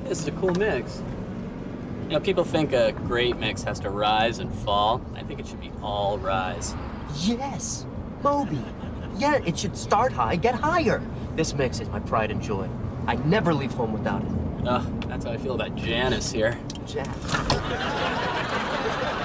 This is a cool mix. You know, people think a great mix has to rise and fall. I think it should be all rise. Yes, Moby. Yeah, it should start high, get higher. This mix is my pride and joy. I never leave home without it. That's how I feel about Janice here. Jack.